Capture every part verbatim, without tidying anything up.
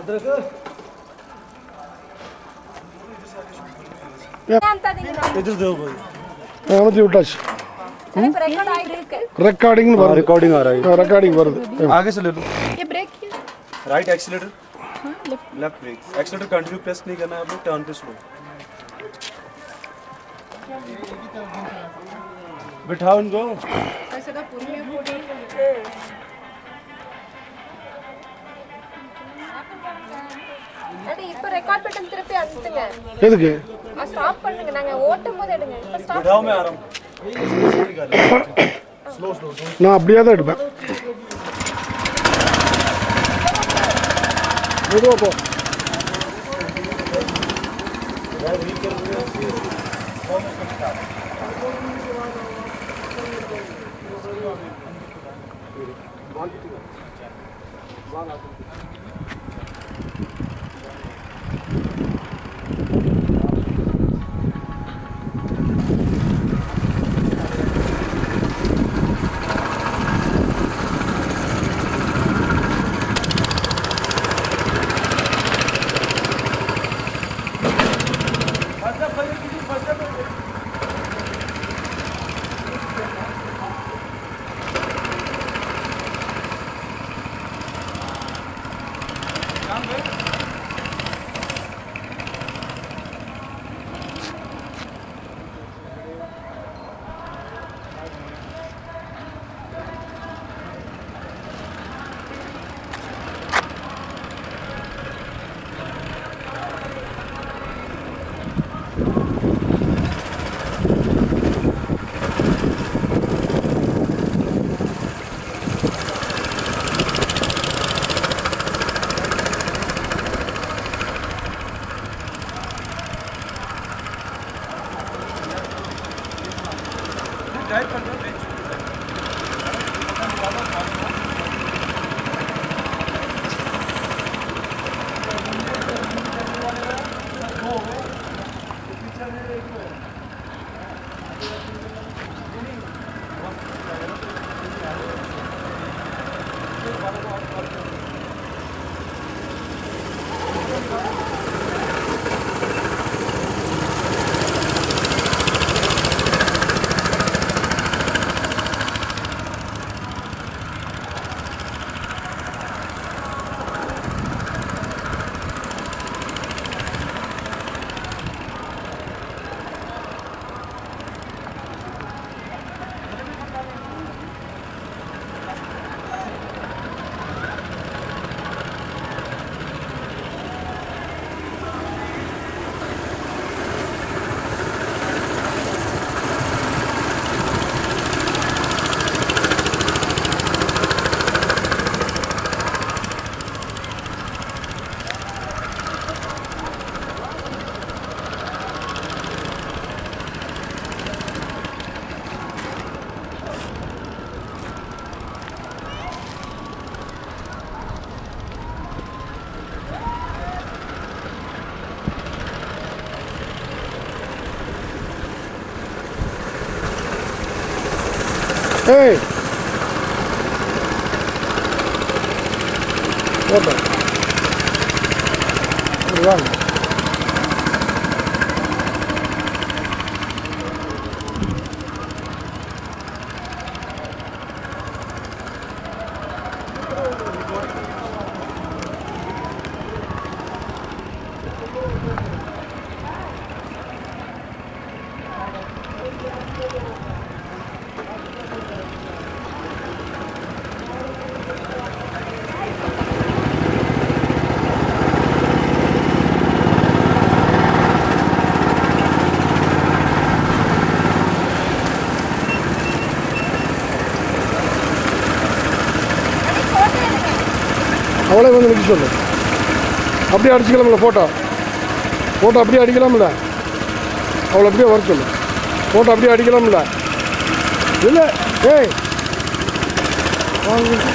Recording recording आ रहा है recording आगे से ले लो ये brake right accelerator left brake accelerator continue press नहीं करना है आप लोग टर्न पे स्लो बिठाओ उनको ऐसे का पूरी में कोडी அடி இப்ப ரெக்கார்ட் பட்டன் திருப்பி அழுத்துங்க எதுக்கு ஸ்டாப் பண்ணுங்க நாங்க ஓட்டும்போது எடுங்க இப்ப ஸ்டாப் बिठाओ मैं आ रहा हूं स्लो स्लो நான் அப்படியே தான் எடுப்பேன் மெதுவா போ Hey! What the? Run. அவளே வந்து நிற்க சொல்லு அப்படியே அடிச்சுக்கலாம்ல ஃபோட்டோ ஃபோட்டோ அப்படியே அடிக்கலாம்ல அவளை அப்படியே வர சொல்லு ஃபோட்டோ அப்படியே அடிக்கலாம்ல இல்லை ஏய் வாங்க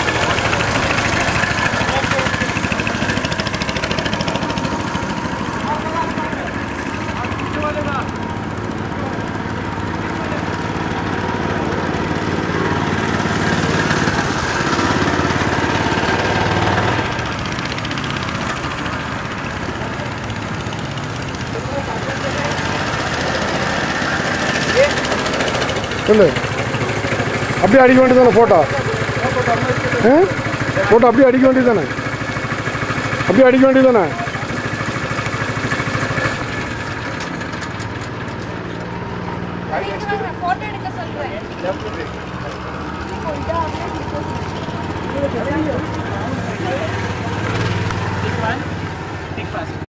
சொல்லு. அப்படியே அடிக்க வேண்டியதானே ஃபோட்டோ? ஃபோட்டோ அப்படியே அடிக்க வேண்டியதானே? அப்படியே அடிக்க வேண்டியதானே? போட்டோ எடுக்க சொல்றேன்.